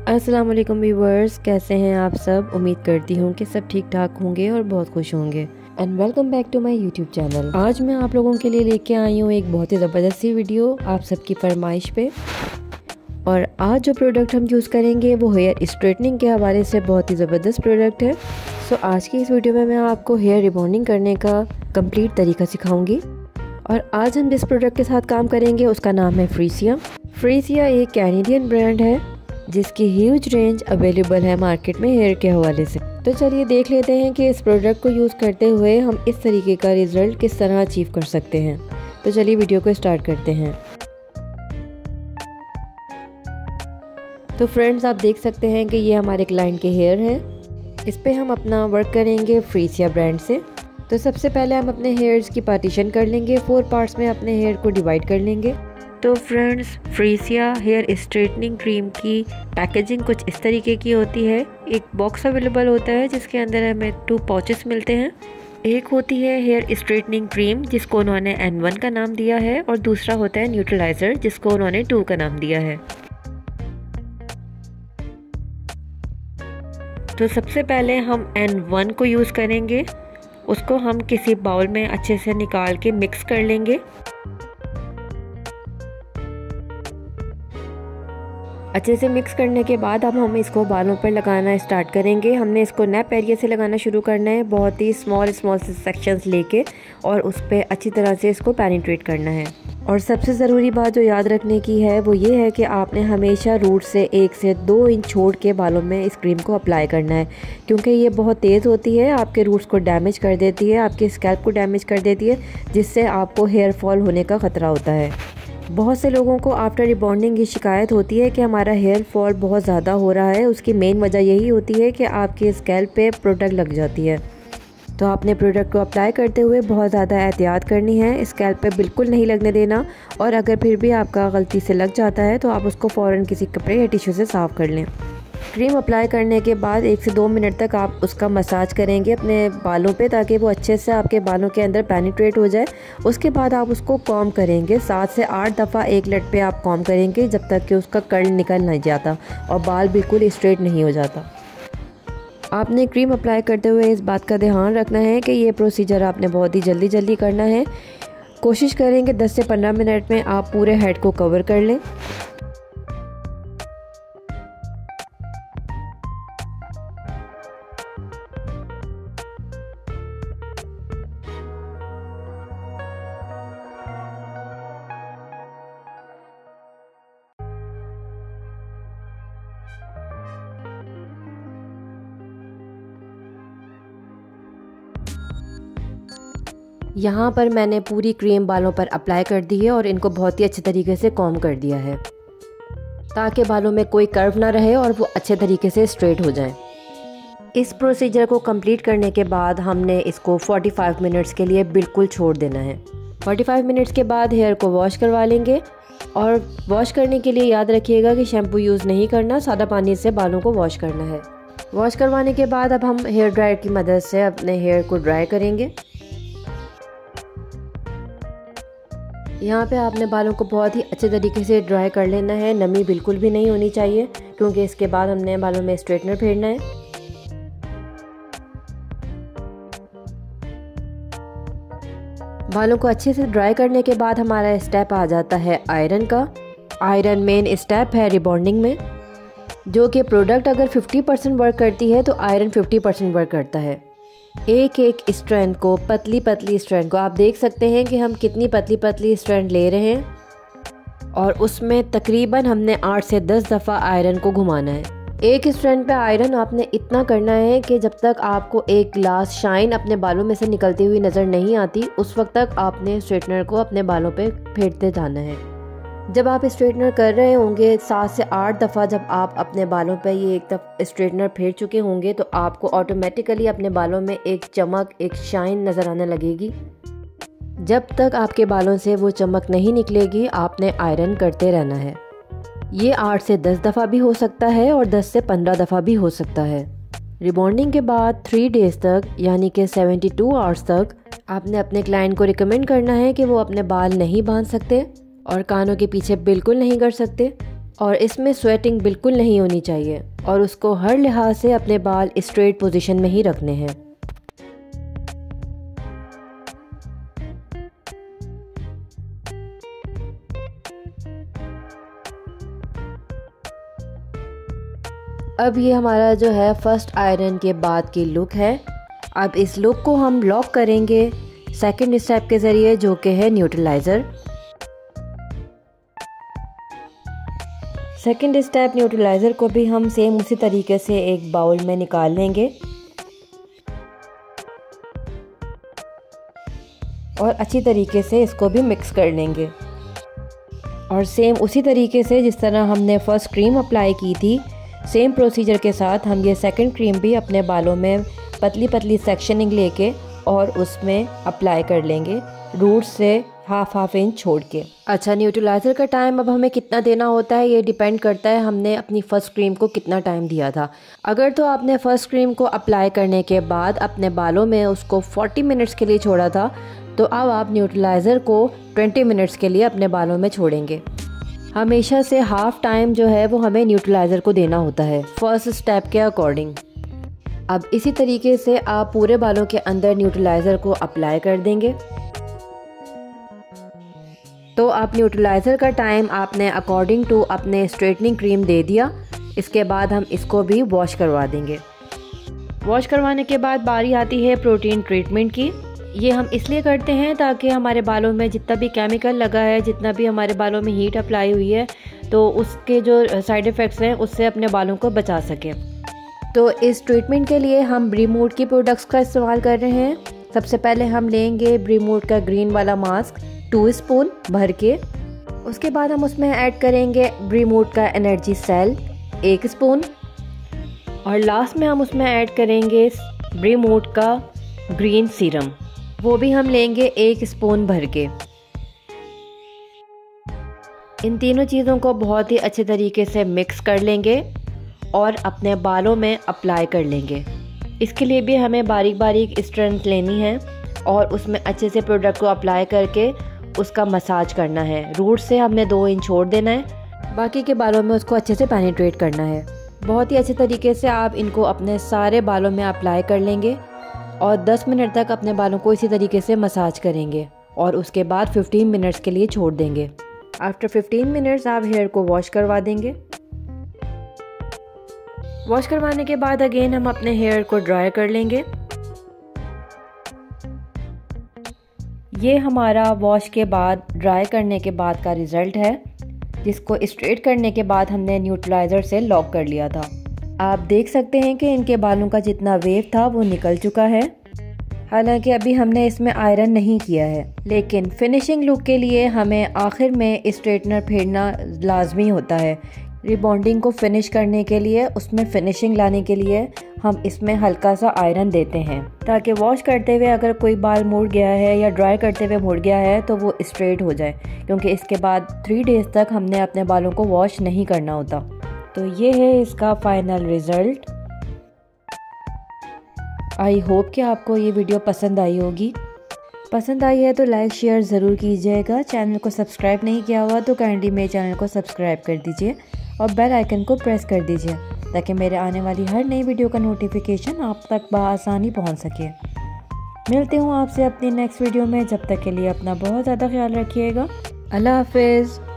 अस्सलाम वालेकुम व्यूवर्स, कैसे हैं आप सब। उम्मीद करती हूँ कि सब ठीक ठाक होंगे और बहुत खुश होंगे। And welcome back to my YouTube channel. आज मैं आप लोगों के लिए लेके आई हूँ एक बहुत ही ज़बरदस्त सी वीडियो आप सबकी फरमाइश पे। और आज जो प्रोडक्ट हम यूज़ करेंगे वो हेयर स्ट्रेटनिंग के हवाले से बहुत ही ज़बरदस्त प्रोडक्ट है। सो आज की इस वीडियो में मैं आपको हेयर रिबॉन्डिंग करने का कंप्लीट तरीका सिखाऊंगी। और आज हम जिस प्रोडक्ट के साथ काम करेंगे उसका नाम है फ्रीसिया। फ्रीसिया एक कैनेडियन ब्रांड है जिसकी ह्यूज रेंज अवेलेबल है मार्केट में हेयर के हवाले से। तो चलिए देख लेते हैं कि इस प्रोडक्ट को यूज़ करते हुए हम इस तरीके का रिज़ल्ट किस तरह अचीव कर सकते हैं। तो चलिए वीडियो को स्टार्ट करते हैं। तो फ्रेंड्स, आप देख सकते हैं कि ये हमारे क्लाइंट के हेयर है। इस पे हम अपना वर्क करेंगे फ्रीसिया ब्रांड से। तो सबसे पहले हम अपने हेयर्स की पार्टीशन कर लेंगे, 4 पार्ट्स में अपने हेयर को डिवाइड कर लेंगे। तो friends, Freesia hair straightening cream की पैकेजिंग कुछ इस तरीके की होती है। एक बॉक्स अवेलेबल होता है जिसके अंदर हमें 2 पाउचेस मिलते हैं। एक होती है हेयर स्ट्रेटनिंग क्रीम जिसको उन्होंने N1 का नाम दिया है, और दूसरा होता है न्यूट्रलाइज़र जिसको उन्होंने 2 का नाम दिया है। तो सबसे पहले हम N1 को यूज़ करेंगे। उसको हम किसी बाउल में अच्छे से निकाल के मिक्स कर लेंगे। अच्छे से मिक्स करने के बाद अब हम इसको बालों पर लगाना स्टार्ट करेंगे। हमने इसको नेप एरिया से लगाना शुरू करना है, बहुत ही स्मॉल से सेक्शंस लेके, और उस पर अच्छी तरह से इसको पेनिट्रेट करना है। और सबसे ज़रूरी बात जो याद रखने की है वो ये है कि आपने हमेशा रूट से 1 से 2 इंच छोड़ के बालों में इस क्रीम को अप्लाई करना है, क्योंकि ये बहुत तेज़ होती है, आपके रूट्स को डैमेज कर देती है, आपके स्कैल्प को डैमेज कर देती है, जिससे आपको हेयर फॉल होने का ख़तरा होता है। बहुत से लोगों को आफ्टर रिबॉन्डिंग ये शिकायत होती है कि हमारा हेयर फॉल बहुत ज़्यादा हो रहा है। उसकी मेन वजह यही होती है कि आपके स्कैल्प पे प्रोडक्ट लग जाती है। तो आपने प्रोडक्ट को अप्लाई करते हुए बहुत ज़्यादा एहतियात करनी है, स्कैल्प पे बिल्कुल नहीं लगने देना। और अगर फिर भी आपका गलती से लग जाता है तो आप उसको फ़ौरन किसी कपड़े या टिश्यू से साफ़ कर लें। क्रीम अप्लाई करने के बाद 1 से 2 मिनट तक आप उसका मसाज करेंगे अपने बालों पे, ताकि वो अच्छे से आपके बालों के अंदर पेनिट्रेट हो जाए। उसके बाद आप उसको कॉम्ब करेंगे, 7 से 8 दफ़ा एक लट पे आप कॉम्ब करेंगे जब तक कि उसका कर्ल निकल नहीं जाता और बाल बिल्कुल स्ट्रेट नहीं हो जाता। आपने क्रीम अप्लाई करते हुए इस बात का ध्यान रखना है कि ये प्रोसीजर आपने बहुत ही जल्दी करना है। कोशिश करेंगे 10 से 15 मिनट में आप पूरे हेड को कवर कर लें। यहाँ पर मैंने पूरी क्रीम बालों पर अप्लाई कर दी है और इनको बहुत ही अच्छे तरीके से कॉम्ब कर दिया है, ताकि बालों में कोई कर्व ना रहे और वो अच्छे तरीके से स्ट्रेट हो जाएं। इस प्रोसीजर को कंप्लीट करने के बाद हमने इसको 45 मिनट्स के लिए बिल्कुल छोड़ देना है। 45 मिनट्स के बाद हेयर को वॉश करवा लेंगे। और वॉश करने के लिए याद रखिएगा कि शैम्पू यूज़ नहीं करना, सादा पानी से बालों को वॉश करना है। वॉश करवाने के बाद अब हम हेयर ड्रायर की मदद से अपने हेयर को ड्राई करेंगे। यहाँ पे आपने बालों को बहुत ही अच्छे तरीके से ड्राई कर लेना है, नमी बिल्कुल भी नहीं होनी चाहिए, क्योंकि इसके बाद हमने बालों में स्ट्रेटनर फेरना है। बालों को अच्छे से ड्राई करने के बाद हमारा स्टेप आ जाता है आयरन का। आयरन मेन स्टेप है रिबॉन्डिंग में, जो कि प्रोडक्ट अगर 50% वर्क करती है तो आयरन 50% वर्क करता है। एक स्ट्रैंड को, पतली स्ट्रैंड को आप देख सकते हैं कि हम कितनी पतली स्ट्रैंड ले रहे हैं, और उसमें तकरीबन हमने 8 से 10 दफ़ा आयरन को घुमाना है। एक स्ट्रैंड पे आयरन आपने इतना करना है कि जब तक आपको एक ग्लास शाइन अपने बालों में से निकलती हुई नज़र नहीं आती, उस वक्त तक आपने स्ट्रेटनर को अपने बालों पे फेरते जाना है। जब आप स्ट्रेटनर कर रहे होंगे 7 से 8 दफ़ा, जब आप अपने बालों पे ये एक स्ट्रेटनर फेर चुके होंगे, तो आपको ऑटोमेटिकली अपने बालों में एक चमक, एक शाइन नज़र आने लगेगी। जब तक आपके बालों से वो चमक नहीं निकलेगी आपने आयरन करते रहना है। ये 8 से 10 दफ़ा भी हो सकता है और 10 से 15 दफ़ा भी हो सकता है। रिबॉन्डिंग के बाद 3 डेज़ तक, यानी कि 72 आवर्स तक, आपने अपने क्लाइंट को रिकमेंड करना है कि वो अपने बाल नहीं बांध सकते और कानों के पीछे बिल्कुल नहीं कर सकते। और इसमें स्वेटिंग बिल्कुल नहीं होनी चाहिए और उसको हर लिहाज से अपने बाल स्ट्रेट पोजीशन में ही रखने हैं। अब ये हमारा जो है फर्स्ट आयरन के बाद की लुक है। अब इस लुक को हम लॉक करेंगे सेकंड स्टेप के ज़रिए, जो कि है न्यूट्रलाइज़र। सेकंड स्टेप न्यूट्रलाइज़र को भी हम सेम उसी तरीके से एक बाउल में निकाल लेंगे और अच्छी तरीके से इसको भी मिक्स कर लेंगे। और सेम उसी तरीके से जिस तरह हमने फर्स्ट क्रीम अप्लाई की थी, सेम प्रोसीजर के साथ हम ये सेकंड क्रीम भी अपने बालों में पतली पतली सेक्शनिंग लेके और उसमें अप्लाई कर लेंगे, रूट से हाफ इंच छोड़ के। अच्छा, न्यूट्रलाइज़र का टाइम अब हमें कितना देना होता है ये डिपेंड करता है हमने अपनी फ़र्स्ट क्रीम को कितना टाइम दिया था। अगर तो आपने फ़र्स्ट क्रीम को अप्लाई करने के बाद अपने बालों में उसको 40 मिनट्स के लिए छोड़ा था, तो अब आप न्यूट्रलाइज़र को 20 मिनट्स के लिए अपने बालों में छोड़ेंगे। हमेशा से हाफ़ टाइम जो है वो हमें न्यूट्रलाइज़र को देना होता है फर्स्ट स्टेप के अकॉर्डिंग। अब इसी तरीके से आप पूरे बालों के अंदर न्यूट्रलाइज़र को अप्लाई कर देंगे। तो आप न्यूट्रलाइज़र का टाइम आपने अकॉर्डिंग टू अपने स्ट्रेटनिंग क्रीम दे दिया। इसके बाद हम इसको भी वॉश करवा देंगे। वॉश करवाने के बाद बारी आती है प्रोटीन ट्रीटमेंट की। ये हम इसलिए करते हैं ताकि हमारे बालों में जितना भी केमिकल लगा है, जितना भी हमारे बालों में हीट अप्लाई हुई है, तो उसके जो साइड इफ़ेक्ट्स हैं उससे अपने बालों को बचा सकें। तो इस ट्रीटमेंट के लिए हम ब्रीमूड की प्रोडक्ट्स का इस्तेमाल कर रहे हैं। सबसे पहले हम लेंगे ब्रीमूड का ग्रीन वाला मास्क 2 स्पून भर के। उसके बाद हम उसमें ऐड करेंगे ब्रीमूड का एनर्जी सेल 1 स्पून और लास्ट में हम उसमें ऐड करेंगे ब्रीमूड का ग्रीन सीरम, वो भी हम लेंगे 1 स्पून भर के। इन तीनों चीज़ों को बहुत ही अच्छे तरीके से मिक्स कर लेंगे और अपने बालों में अप्लाई कर लेंगे। इसके लिए भी हमें बारीक बारीक स्ट्रैंड्स लेनी है और उसमें अच्छे से प्रोडक्ट को अप्लाई करके उसका मसाज करना है। रूट से हमने 2 इंच छोड़ देना है, बाकी के बालों में उसको अच्छे से पेनिट्रेट करना है। बहुत ही अच्छे तरीके से आप इनको अपने सारे बालों में अप्लाई कर लेंगे और 10 मिनट तक अपने बालों को इसी तरीके से मसाज करेंगे और उसके बाद 15 मिनट्स के लिए छोड़ देंगे। आफ्टर 15 मिनट्स आप हेयर को वॉश करवा देंगे। वॉश करवाने के बाद अगेन हम अपने हेयर को ड्राई कर लेंगे। ये हमारा वॉश के बाद ड्राई करने के बाद का रिज़ल्ट है, जिसको स्ट्रेट करने के बाद हमने न्यूट्रलाइज़र से लॉक कर लिया था। आप देख सकते हैं कि इनके बालों का जितना वेव था वो निकल चुका है। हालांकि अभी हमने इसमें आयरन नहीं किया है, लेकिन फिनिशिंग लुक के लिए हमें आखिर में स्ट्रेटनर फेरना लाजमी होता है। रिबॉन्डिंग को फिनिश करने के लिए, उसमें फिनिशिंग लाने के लिए हम इसमें हल्का सा आयरन देते हैं, ताकि वॉश करते हुए अगर कोई बाल मुड़ गया है या ड्राई करते हुए मुड़ गया है तो वो स्ट्रेट हो जाए, क्योंकि इसके बाद 3 डेज़ तक हमने अपने बालों को वॉश नहीं करना होता। तो ये है इसका फाइनल रिज़ल्ट। आई होप कि आपको ये वीडियो पसंद आई होगी। पसंद आई है तो लाइक शेयर ज़रूर कीजिएगा। चैनल को सब्सक्राइब नहीं किया हुआ तो काइंडली मेरे चैनल को सब्सक्राइब कर दीजिए और बेल आइकन को प्रेस कर दीजिए, ताकि मेरे आने वाली हर नई वीडियो का नोटिफिकेशन आप तक बआसानी पहुंच सके। मिलते हूँ आपसे अपनी नेक्स्ट वीडियो में। जब तक के लिए अपना बहुत ज़्यादा ख्याल रखिएगा। अल्लाह हाफिज़।